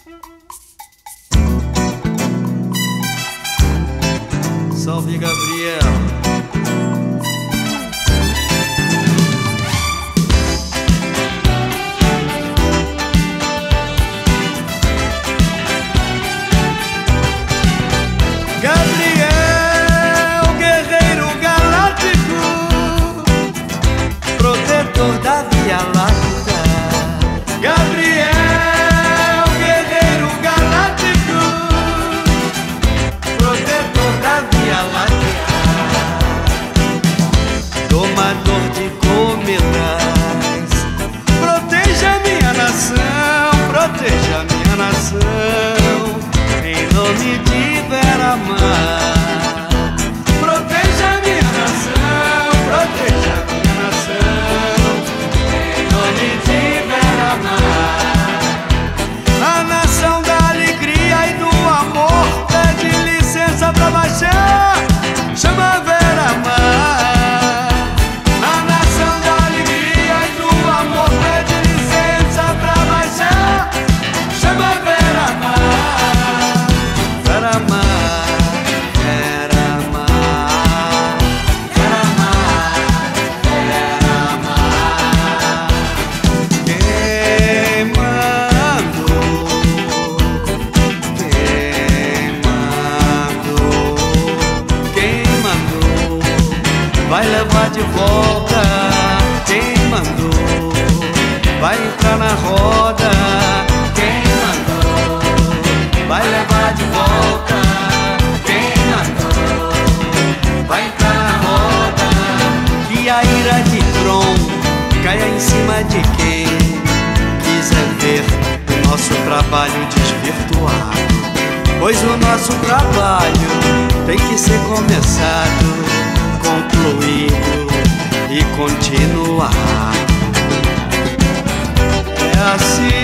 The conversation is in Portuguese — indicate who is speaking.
Speaker 1: Salve, Gabriel. Gabriel, guerreiro galáctico, protetor da Via Láctea. Gabriel, guerreiro galáctico, protetor da Via Láctea. Domador de cometas, proteja minha nação, proteja minha nação, em nome de Beira-Mar. Proteja minha nação, proteja minha nação, em nome de Beira-Mar. A nação da alegria e do amor pede licença pra baixar, chama Beira-Mar. A nação da alegria e do amor pede licença pra baixar, chama Beira-Mar. Beira-Mar, Beira-Mar, Beira-Mar, Beira-Mar. Quem mandou? Quem mandou? Vai levar de volta. Quem mandou? Vai entrar na roda. Quem mandou? Vai levar de volta. Quem mandou? Vai entrar na roda. Que a ira de Tron caia em cima de quem quiser ver o nosso trabalho desvirtuado. Pois o nosso trabalho tem que ser começado, concluído e continuar. É assim.